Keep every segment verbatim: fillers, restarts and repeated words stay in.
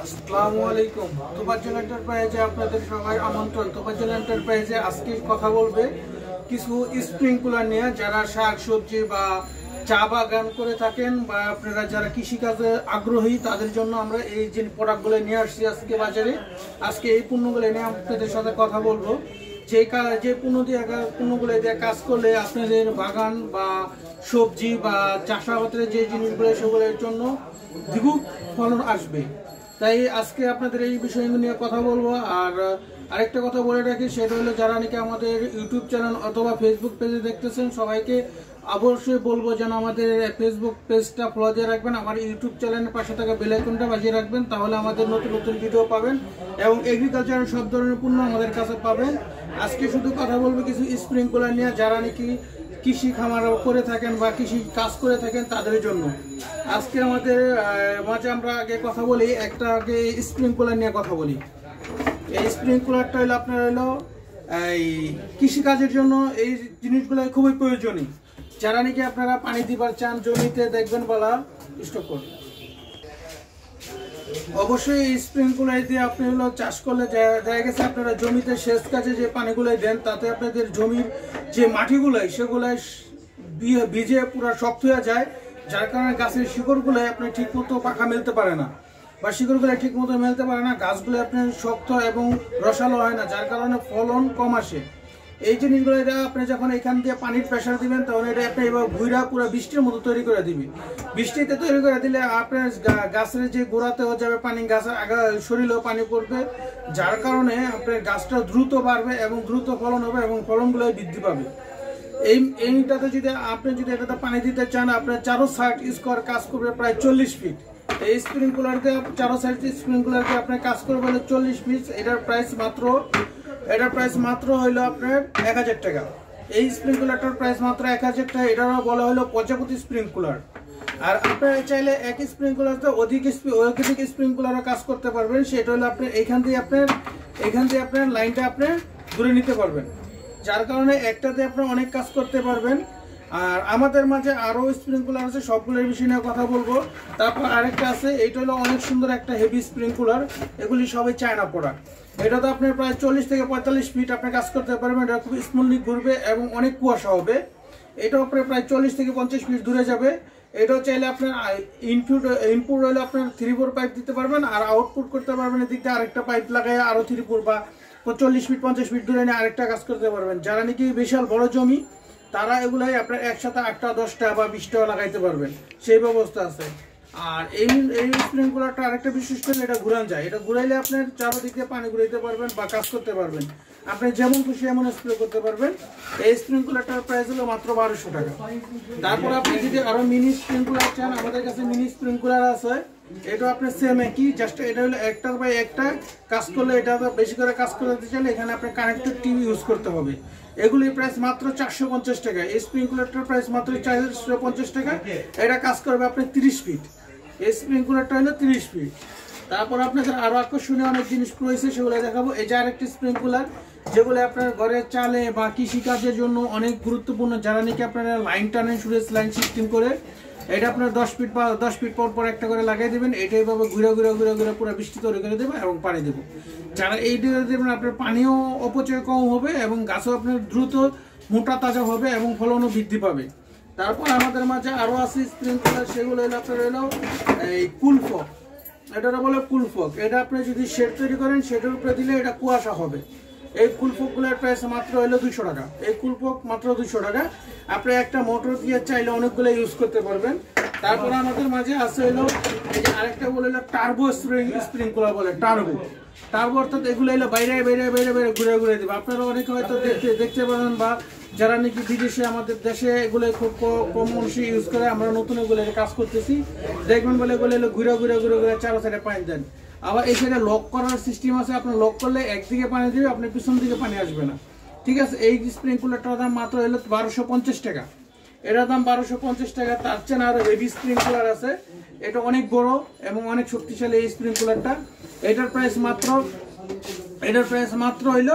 আসসালামু আলাইকুম। তোফাজ্জল এন্টারপ্রাইজে আপনাদের সবাই আমন্ত্রণ। তোফাজ্জল এন্টারপ্রাইজে আজকে কথা বলবে কিছু স্প্রিংকুলার নিয়ে। যারা শাক সবজি বা চা বাগান করে থাকেন বা আপনারা যারা কৃষিকাজে আগ্রহী তাদের জন্য আমরা এই যে প্রোডাক্টগুলো নিয়ে আসছি আজকে বাজারে। আজকে এই পণ্যগুলো নিয়ে আপনাদের সাথে কথা বলবো। যে যে পণ্য দিয়ে পণ্যগুলো দিয়ে কাজ করলে আপনাদের বাগান বা সবজি বা চাষাবাদের যে জিনিসগুলো সেগুলোর জন্য দ্বিগুণ ফলন আসবে। তাই আজকে আপনাদের এই বিষয়গুলো নিয়ে কথা বলবো। আর আরেকটা কথা বলে রাখি, সেটা হলো যারা নাকি আমাদের ইউটিউব চ্যানেল অথবা ফেসবুক পেজে দেখতেছেন সবাইকে অবশ্যই বলবো যেন আমাদের ফেসবুক পেজটা ফলো দিয়ে রাখবেন, আমার ইউটিউব চ্যানেলের পাশে থাকা বেল আইকনটা বাজিয়ে রাখবেন, তাহলে আমাদের নতুন নতুন ভিডিও পাবেন এবং এগ্রিকালচারের সব ধরনের পণ্য আমাদের কাছে পাবেন। আজকে শুধু কথা বলবো কিছু স্প্রিংকুলার নিয়ে যারা নাকি কৃষি খামার করে থাকেন বা কৃষি কাজ করে থাকেন তাদের জন্য। আজকে আমাদের মাঝে আমরা আগে কথা বলি, একটা আগে স্প্রিংকুলার নিয়ে কথা বলি। এই স্প্রিংকুলারটা হলো আপনার হলো এই কৃষিকাজের জন্য এই জিনিসগুলো খুবই প্রয়োজনীয়। যারা নাকি আপনারা পানি দিবার চান জমিতে, দেখবেন বলা স্টপ করুন। অবশ্যই এই স্প্রিংকুলার দিয়ে আপনি হলো চাষ করলে দেখা গেছে আপনারা জমিতে সেচ কাজে যে পানিগুলো দেন তাতে আপনাদের জমির যে মাটিগুলাই সেগুলাই ভিজে পুরো শক্ত হয়ে যায়, যার কারণে গাছের শিকড়গুলো আপনি ঠিক মতো পাখা মেলতে পারে না বা শিকড়গুলো ঠিক মতো মেলতে পারে না, গাছগুলো আপনার শক্ত এবং রসালো হয় না, যার কারণে ফলন কম আসে। এই জিনিসগুলো এটা আপনি যখন এখান দিয়ে পানির প্রেশার দিবেন তখন এটা আপনি এবার ভুইরা পুরো বৃষ্টির মতো তৈরি করে দিবি। বৃষ্টিতে তৈরি করে দিলে আপনার গাছের যে গোড়াতেও যাবে পানি, গাছের আগা শরীরেও পানি পড়বে, যার কারণে আপনার গাছটা দ্রুত বাড়বে এবং দ্রুত ফলন হবে এবং ফলনগুলো বৃদ্ধি পাবে। এই এইটাতে যদি আপনি যদি এটাতে পানি দিতে চান, আপনার চারো সাইড স্কোয়ার কাজ করবে প্রায় চল্লিশ ফিট। এই স্প্রিংকুলারকে চারো সাইড স্প্রিংকুলারকে আপনার কাজ করবে হলো চল্লিশ ফিট। এটার প্রাইস মাত্র এটার প্রাইস মাত্র হইলো আপনার এক হাজার টাকা। এই স্প্রিংকুলারটার প্রাইস মাত্র এক হাজার টাকা। এটারও বলা হলো প্রজাপতি স্প্রিংকুলার। আর আপনারা চাইলে এক স্প্রিংকুলারতে অধিক অধিক স্প্রিংকুলারও কাজ করতে পারবেন। সেটা হলো আপনার এইখান দিয়ে আপনার এখান দিয়ে আপনার লাইনটা আপনি দূরে নিতে পারবেন, যার কারণে একটাতে আপনার অনেক কাজ করতে পারবেন। আর আমাদের মাঝে আরও স্প্রিংকুলার আছে, সবগুলোর বিষয় নিয়ে কথা বলবো। তারপর আরেকটা আছে, এইটা হলো অনেক সুন্দর একটা হেভি স্প্রিংকুলার। এগুলি সবাই চায়না প্রোডাক্ট। এটা তো আপনার প্রায় চল্লিশ থেকে পঁয়তাল্লিশ ফিট আপনি কাজ করতে পারবেন। এটা খুব স্মুথলি ঘুরবে এবং অনেক কুয়াশা হবে। এটাও আপনার প্রায় চল্লিশ থেকে পঞ্চাশ ফিট দূরে যাবে। এটাও চাইলে আপনার ইনপুট ইনপুট হলে আপনার থ্রি ফোর পাইপ দিতে পারবেন আর আউটপুট করতে পারবেন এদিক দিয়ে আরেকটা পাইপ লাগাই আরও থ্রি ফোর বা চল্লিশ ফিট পঞ্চাশ ফিট দূরে নিয়ে আরেকটা কাজ করতে পারবেন। যারা নাকি বিশাল বড় জমি তারা এগুলাই আপনার একসাথে আটটা দশটা বা বিশটা লাগাইতে পারবেন, সেই ব্যবস্থা আছে। আর এই এই স্প্রিংকুলারটা আরেকটা বিশিষ্ট, এটা ঘুরান যায়। এটা ঘুরাইলে আপনার চারোদিকে পানি ঘুরাইতে পারবেন বা কাজ করতে পারবেন। আপনি যেমন খুশি এমন স্প্রে করতে পারবেন। এই স্প্রিংকুলারটার প্রাইস হলো মাত্র বারোশো টাকা। তারপর আপনি যদি আরো মিনি স্প্রিংকুলার চান, আমাদের কাছে মিনি স্প্রিংকুলার আছে। এটা আপনার সেম একই, জাস্ট এটা হলো একটার বাই একটা কাজ করলে, এটা বেশি করে কাজ করতে চাইলে এখানে আপনার কানেক্টেড টিভি ইউজ করতে হবে। এগুলির প্রাইস মাত্র চারশো পঞ্চাশ টাকা। এই স্প্রিংকুলারটার প্রাইস মাত্র চারশো পঞ্চাশ টাকা। এটা কাজ করবে আপনার তিরিশ ফিট। এই স্প্রিংকুলারটা হলো তিরিশ ফিট। তারপর আপনাদের আরো আকর্ষণীয় অনেক জিনিস রয়েছে, সেগুলো দেখাবো। এই যে আরেকটি স্প্রিংকুলার, যেগুলো আপনার ঘরের চালে বা কৃষিকাজের জন্য অনেক গুরুত্বপূর্ণ। যারা নাকি আপনারা লাইন টানেন, সুরেশ লাইন সিস্টেম করে, এটা আপনার দশ ফিট বা দশ ফিট পর পর একটা করে লাগাই দেবেন। এটা এইভাবে ঘুরে ঘুরে ঘুরে ঘুরে পুরো বৃষ্টি তৈরি করে দেবে এবং পানি দেবো। যারা এই দেবেন আপনার পানিও অপচয় কম হবে এবং গাছও আপনার দ্রুত মোটা তাজা হবে এবং ফলনও বৃদ্ধি পাবে। তারপর আমাদের মাঝে আরো আছে স্প্রিংকুলার, সেগুলো হলো আপনার হলো এই কুলফক। এটা বলে কুলফক। এটা আপনি যদি শেড তৈরি করেন শেডের উপরে দিলে এটা কুয়াশা হবে। এই কুলফকগুলোর প্রাইস মাত্র হলো দুইশো টাকা। এই কুলফক মাত্র দুইশো টাকা। আপনি একটা মোটর দিয়ে চাইলে অনেকগুলো ইউজ করতে পারবেন। তারপর আমাদের মাঝে আছে হলো এই যে আরেকটা বলে হলো টার্বো স্প্রিং স্প্রিংকুলার বলে, টার্বো টার্বো অর্থাৎ এগুলো হলো বাইরে বাইরে বাইরে বাইরে ঘুরে ঘুরে দেবে। আপনারা অনেকে হয়তো দেখতে দেখতে পারেন বা যারা নাকি বিদেশে আমাদের দেশে এগুলো খুব কম মানুষই ইউজ করে, আমরা নতুন এগুলো কাজ করতেছি। দেখবেন বলে এগুলো হলো ঘুরে ঘুরে ঘুরে ঘুরে চারো সাইডে পানি দেন। আবার এই সাইডে লক করার সিস্টেম আছে, আপনার লক করলে একদিকে পানি দেবে, আপনার পিছন দিকে পানি আসবে না। ঠিক আছে। এই স্প্রিংকুলারটার দাম মাত্র হলো বারোশো পঞ্চাশ টাকা। এটার দাম বারোশো পঞ্চাশ টাকা। তার চেয়ে আরো হেভি স্প্রিংকুলার আছে, এটা অনেক বড় এবং অনেক শক্তিশালী এই স্প্রিংকুলারটা। এটার প্রাইস মাত্র এটার প্রাইস মাত্র হইলো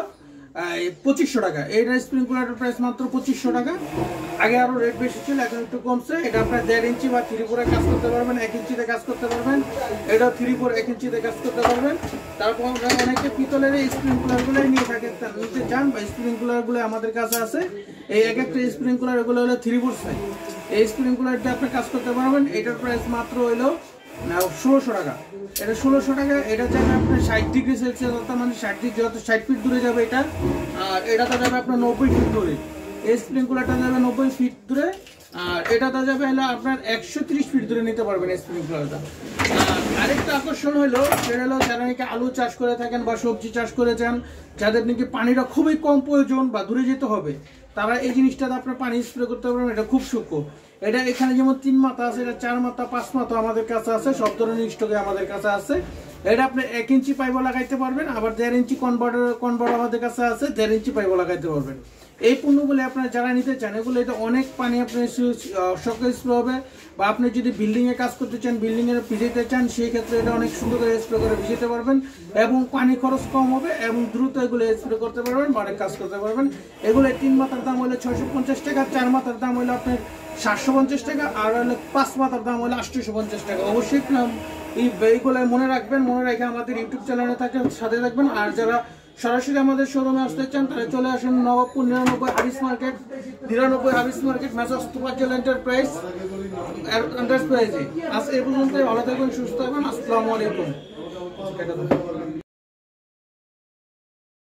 পঁচিশশো টাকা। এইটা স্প্রিংকুলারের প্রাইস মাত্র পঁচিশশো টাকা। আগে আরো রেট বেশি ছিল, এখন একটু কমছে। এটা আপনার দেড় ইঞ্চি বা থ্রি ফোরে কাজ করতে পারবেন, এক ইঞ্চিতে কাজ করতে পারবেন। এটা থ্রি ফোর এক ইঞ্চিতে কাজ করতে পারবেন। তারপর অনেকে পিতলের এই স্প্রিংকুলারগুলোই নিয়ে থাকে, নিতে চান বা স্প্রিংকুলারগুলো আমাদের কাছে আছে। এই এক একটা স্প্রিংকুলার এগুলো হলো থ্রি ফোর সাইজ। এই স্প্রিংকুলারটা আপনি কাজ করতে পারবেন। এটার প্রাইস মাত্র হইলো ষোলোশো টাকা। এটা ষোলোশো টাকা। এটা যাবে আপনার ষাট ডিগ্রি সেলসিয়াস, অর্থাৎ মানে ষাট ডিগ্রি অর্থাৎ ষাট ফিট দূরে যাবে এটা। আর এটাতে যাবে আপনার নব্বই ফিট দূরে। এই স্প্রিংকুলারটা যাবে নব্বই ফিট দূরে। আর এটাতে যাবে হলো আপনার একশো ত্রিশ ফিট দূরে নিতে পারবেন এই স্প্রিংকুলারটা। আর আরেকটা আকর্ষণ হলো সেটা হলো যারা নাকি আলু চাষ করে থাকেন বা সবজি চাষ করে চান, যাদের নাকি পানিটা খুবই কম প্রয়োজন বা দূরে যেতে হবে, তারা এই জিনিসটাতে আপনার পানি স্প্রে করতে পারবেন। এটা খুব সূক্ষ্ম। এটা এখানে যেমন তিন মাথা আছে, এটা চার মাথা পাঁচ মাথা আমাদের কাছে আছে, সব ধরনের স্টকে আমাদের কাছে আছে। এটা আপনি এক ইঞ্চি পাইপও লাগাইতে পারবেন, আবার দেড় ইঞ্চি কনভার্টার কনভার্টার আমাদের কাছে আছে, দেড় ইঞ্চি পাইপও লাগাইতে পারবেন। এই পণ্যগুলো আপনারা যারা নিতে চান, এগুলো এটা অনেক পানি আপনি শখে স্প্রে হবে। বা আপনি যদি বিল্ডিং এ কাজ করতে চান, বিল্ডিং এর ভিজাইতে চান, সেই ক্ষেত্রে এটা অনেক সুন্দর করে স্প্রে করে ভিজাতে পারবেন এবং পানি খরচ কম হবে এবং দ্রুত এগুলো স্প্রে করতে পারবেন বা অনেক কাজ করতে পারবেন। এগুলো তিন মাথার দাম হলো ছয়শো পঞ্চাশ টাকা, চার মাথার দাম হলো আপনার সাতশো পঞ্চাশ টাকা, আর হলো পাঁচ মাথার দাম হলো আটশোশো পঞ্চাশ টাকা। অবশ্যই এই এইগুলো মনে রাখবেন, মনে রেখে আমাদের ইউটিউব চ্যানেলে থাকেন সাথে থাকবেন। আর যারা সরাসরি আমাদের শোরুমে আসতে চান তাহলে চলে আসুন নবাবপুর নিরানব্বই হাবিস মার্কেট, নিরানব্বই হাবিস মার্কেট, মেসার্স তোফাজ্জল এন্টারপ্রাইজ এন্টারপ্রাইজে। আজ এই পর্যন্ত। ভালো থাকবেন, সুস্থ থাকবেন। আসসালামু আলাইকুম।